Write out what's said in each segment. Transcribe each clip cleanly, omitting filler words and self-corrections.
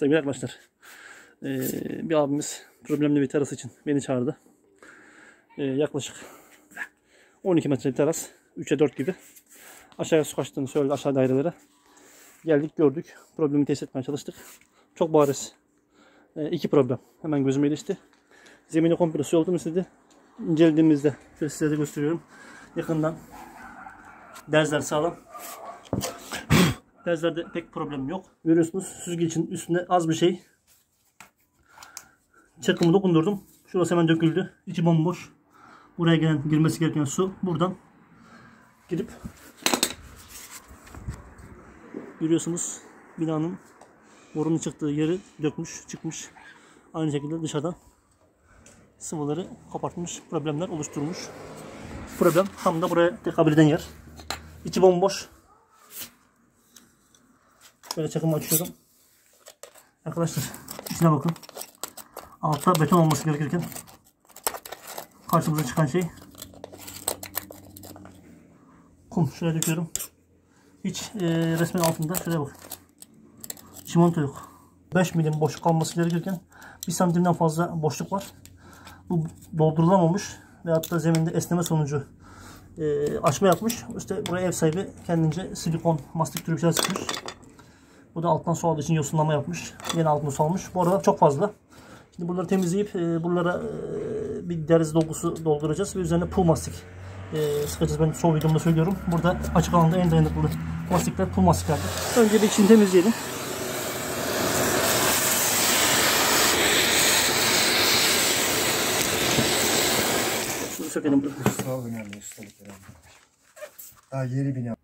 Sevgili arkadaşlar, bir abimiz problemli bir teras için beni çağırdı. Yaklaşık 12 metre bir teras, 3'e 4 gibi. Aşağıya su kaçtığını söyledi, aşağı dairelere. Geldik, gördük, problemi tespit etmeye çalıştık. Çok bariz iki problem hemen gözüme ilişti. Zemini komple su olduğunu istedi. İncelediğimizde, şöyle size de gösteriyorum yakından, derzler sağlam. Derzlerde pek problem yok. Görüyorsunuz, süzgecin üstünde az bir şey. Çakımı dokundurdum. Şurası hemen döküldü. İçi bomboş. Buraya girmesi gereken su buradan girip, görüyorsunuz, binanın borunun çıktığı yeri dökmüş, çıkmış. Aynı şekilde dışarıdan sıvıları kopartmış, problemler oluşturmuş. Problem tam da buraya tekabül eden yer. İçi bomboş. Böyle çakımı açıyorum. Arkadaşlar, içine bakın. Altta beton olması gerekirken karşımıza çıkan şey kum. Şuraya döküyorum. Hiç resmin altında, şuraya bak, çimento yok. 5 milim boşluk kalması gerekirken 1 santimden fazla boşluk var. Bu doldurulamamış ve hatta zeminde esneme sonucu açma yapmış. İşte buraya ev sahibi kendince silikon mastik türü bir şey sıkmış. Bu da alttan su aldığı için yosunlama yapmış. Yine altında su almış. Bu arada çok fazla. Şimdi bunları temizleyip buralara bir derz dolgusu dolduracağız ve üzerine pul mastik sıkacağız. Ben son videomda söylüyorum. Burada açık alanda en dayanıklı mastikler pul mastiklerdir. Önce bir içini temizleyelim. Şunu sökelim burada. Sağ olun yani, ustalık herhalde. Daha yeni bina.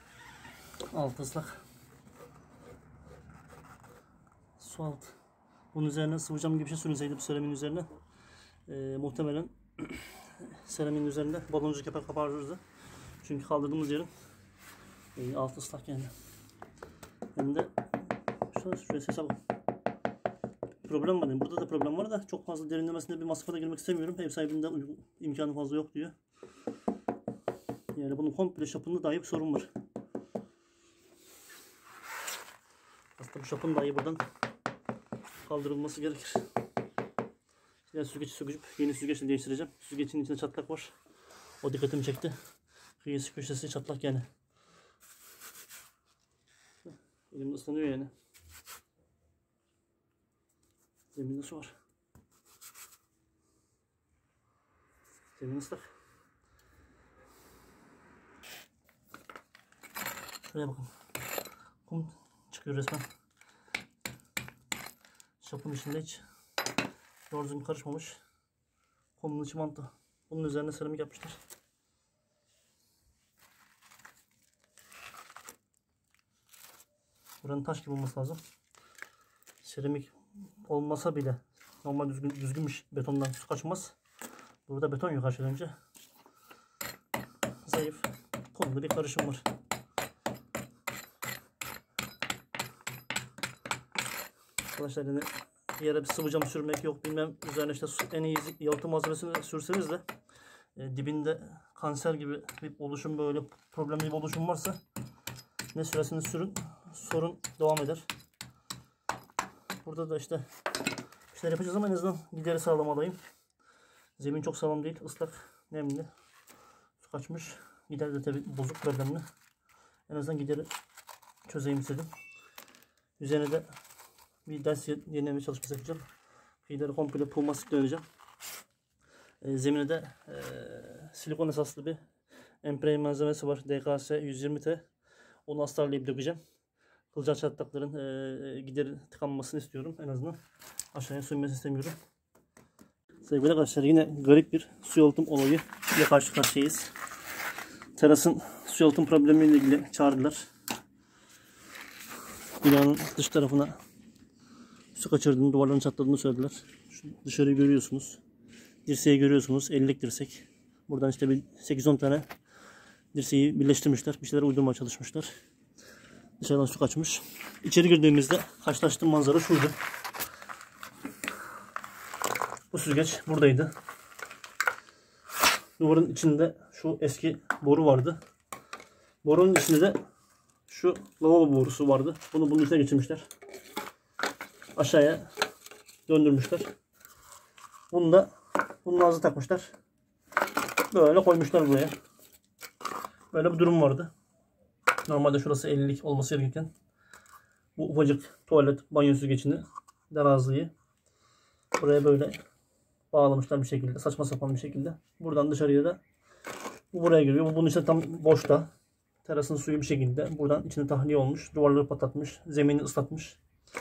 Alt ıslak. Su altı Bunun üzerine sıvı cam gibi bir şey sürülseydi bu seramiğin üzerine muhtemelen seramiğin üzerinde baloncuk yapar kaparırdı. Çünkü kaldırdığımız yerin altı ıslak yani. Hem de şuraya sese bakın. Problem var yani. Burada da problem var da çok fazla derinlemesine bir masrafa da girmek istemiyorum. Ev sahibinde imkanı fazla yok diyor. Yani bunun komple şapında dahi bir sorun var. Aslında bu şapın dahi buradan kaldırılması gerekir. Şimdi süzgeci söküp yeni süzgeçle değiştireceğim. Süzgecin içinde çatlak var. O dikkatimi çekti. Kıyısı köşesi çatlak yani. Elimde ıslanıyor yani. Zeminde su var. Zemin ıslak. Şuraya bakın. Kum çıkıyor resmen. Şapın içinde hiç doğru düzgün karışmamış. Kumlu çimento. Bunun üzerine seramik yapmışlar. Buranın taş gibi olması lazım. Seramik olmasa bile normal düzgünmüş, betondan su kaçmaz. Burada beton yok aşağı önce. Zayıf, kumlu bir karışım var. Arkadaşlar yani yere bir sıvı cam sürmek yok bilmem, üzerine işte en iyi yalıtım malzemesini sürseniz de dibinde kanser gibi bir oluşum, böyle problemli bir oluşum varsa ne süresini sürün, sorun devam eder. Burada da işte bir şeyler yapacağız ama en azından gideri sağlamalıyım. Zemin çok sağlam değil, ıslak, nemli, su kaçmış. Gider de tabi bozuk, problemli. En azından gideri çözeyim istedim. Üzerine de bir ders yenileme çalışması yapacağım. Gideri komple pulmastik döneceğim. Zemine de silikon esaslı bir emprey malzemesi var. DKS 120T. Onu astarlayıp dökeceğim. Kılcal çatlakların gideri tıkanmasını istiyorum. En azından aşağıya sönmesini istemiyorum. Sevgili arkadaşlar, yine garip bir su yalıtım olayı ile karşı karşıyayız. Terasın su yalıtım problemiyle ilgili çağırdılar. Binanın dış tarafına su kaçırdığını, duvarların çatladığını söylediler. Şu dışarıyı görüyorsunuz. Dirseği görüyorsunuz. 50'lik dirsek. Buradan işte bir 8-10 tane dirseği birleştirmişler. Bir şeyler uydurmaya çalışmışlar. Dışarıdan su kaçmış. İçeri girdiğimizde karşılaştığım manzara şuydu. Bu süzgeç buradaydı. Duvarın içinde şu eski boru vardı. Borunun içinde de şu lavabo borusu vardı. Bunu bunun içine geçirmişler. Aşağıya döndürmüşler. Bunu da bunun ağzı takmışlar. Böyle koymuşlar buraya. Böyle bir durum vardı. Normalde şurası 50'lik olması gerekirken bu ufacık tuvalet banyo süzgecini, derazlıyı buraya böyle bağlamışlar bir şekilde, saçma sapan bir şekilde. Buradan dışarıya da bu buraya giriyor. Bu bunun içinde tam boşta. Terasın suyu bir şekilde buradan içine tahliye olmuş. Duvarları patlatmış. Zemini ıslatmış.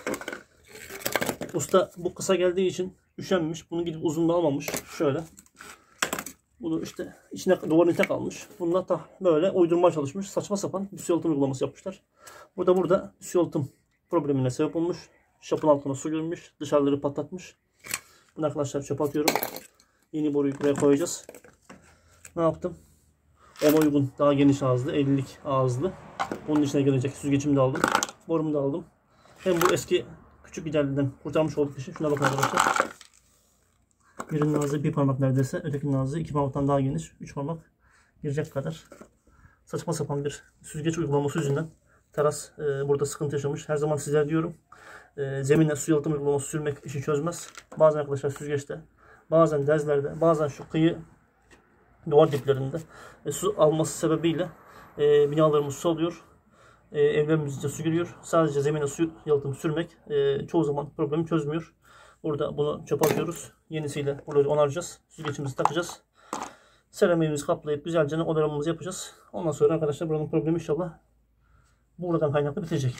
Usta bu kısa geldiği için üşenmiş. Bunu gidip uzunluğu almamış. Şöyle. Bunu işte içine, duvarın içine kalmış. Bununla da böyle uydurmaya çalışmış. Saçma sapan bir su yalıtım uygulaması yapmışlar. Burada su yalıtım problemine sebep olmuş. Şapın altına su girmiş. Dışarıları patlatmış. Bunu arkadaşlar çöpe atıyorum. Yeni boruyu buraya koyacağız. Ne yaptım? Ona uygun daha geniş ağızlı, 50'lik ağızlı. Bunun içine gelecek süzgecimi de aldım. Borumu da aldım. Hem bu eski küçük giderliden kurtarmış olduk işi. Şuna bakın arkadaşlar. Birinin ağzı bir parmak neredeyse. Ötekinin ağzı 2 parmaktan daha geniş. 3 parmak girecek kadar. Saçma sapan bir süzgeç uygulaması yüzünden teras burada sıkıntı yaşamış. Her zaman sizler diyorum. Zemine su yalıtım uygulaması sürmek işi çözmez. Bazen arkadaşlar süzgeçte, bazen dezlerde, bazen şu kıyı duvar diplerinde su alması sebebiyle binalarımız su alıyor. Evlerimizde su giriyor. Sadece zemine su yalıtım sürmek çoğu zaman problemi çözmüyor. Burada bunu çöpe atıyoruz. Yenisiyle buraları onaracağız. Süzgeçimizi takacağız. Seramiğimizi kaplayıp güzelce odaramamızı yapacağız. Ondan sonra arkadaşlar buranın problemi inşallah buradan kaynaklı bitecek.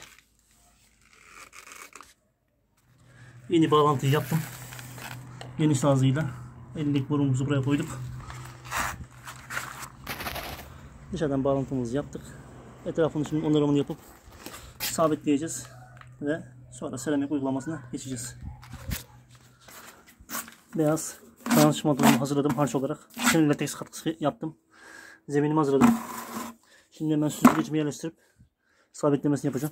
Yeni bağlantıyı yaptım. Geniş ağzıyla 50'lik borumuzu buraya koyduk. Dışarıdan bağlantımızı yaptık. Etrafını şimdi onarımını yapıp sabitleyeceğiz ve sonra seramik uygulamasına geçeceğiz. beyaz fayans çimentomu hazırladım harç olarak. Şimdi lateks katkısı yaptım. Zeminimi hazırladım. Şimdi hemen süzgecimi yerleştirip sabitlemesini yapacağım.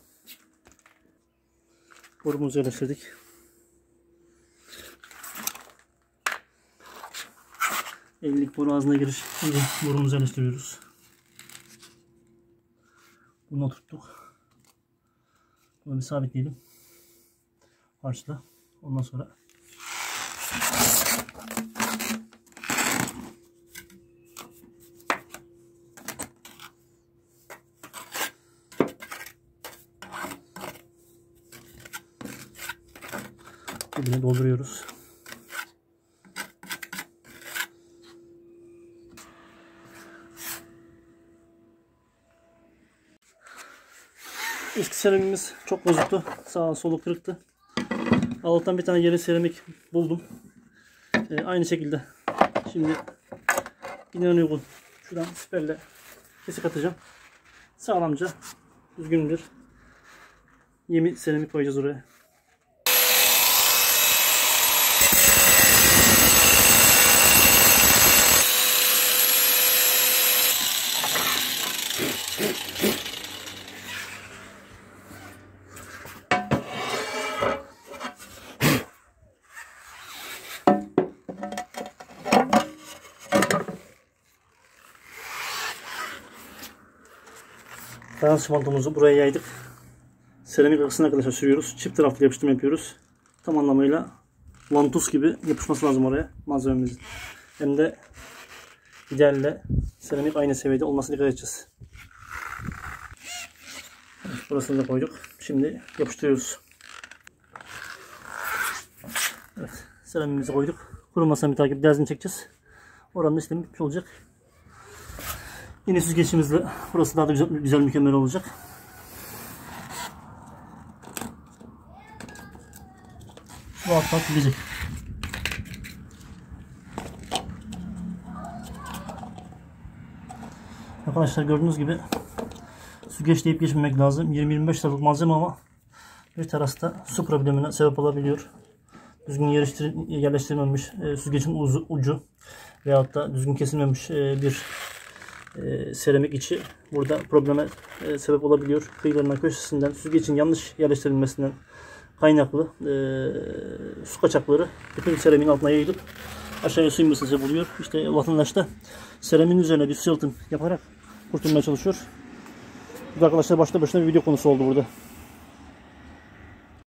Borumuzu yerleştirdik. Ellik boru ağzına giriş. Şimdi borumuzu yerleştiriyoruz. Bunu oturttuk. Bunu bir sabitleyelim. Harçla. Ondan sonra dibine dolduruyoruz. Eski seramimiz çok bozuktu. Sağa solu kırıktı. Allah'tan bir tane yeni seramik buldum. Aynı şekilde. Şimdi yine uygun. Şuradan siperle kesik atacağım. Sağlamca, düzgündür. Yeni seramik koyacağız oraya. Fayans çimentomuzu buraya yaydık. Seramik akısına arkadaşlar sürüyoruz. Çift taraflı yapıştırma yapıyoruz. Tam anlamıyla vantus gibi yapışması lazım oraya malzememizin. Hem de idealle seramik aynı seviyede olmasına dikkat edeceğiz. Burasını da koyduk. Şimdi yapıştırıyoruz. Evet, seramimizi koyduk. Kurumasını bir takip derzini çekeceğiz. Oranın işlemi bitmiş olacak. Yine süzgeçimizle burası daha da güzel mükemmel olacak. Bu alttan gidecek. Arkadaşlar gördüğünüz gibi süzgeç deyip geçmemek lazım. 20-25 liralık malzeme ama bir terasta su problemine sebep olabiliyor. Düzgün yerleştirilmemiş süzgecin ucu veyahut da düzgün kesilmemiş bir seramik içi burada probleme sebep olabiliyor. Kıyılarından köşesinden süzgecin yanlış yerleştirilmesinden kaynaklı su kaçakları bütün seramiğin altına yayılıp aşağıya su inmesine sebep oluyor. İşte vatandaş da seramiğin üzerine bir su yalıtım yaparak kurtulmaya çalışıyor. Bu arkadaşlar başta başına bir video konusu oldu burada.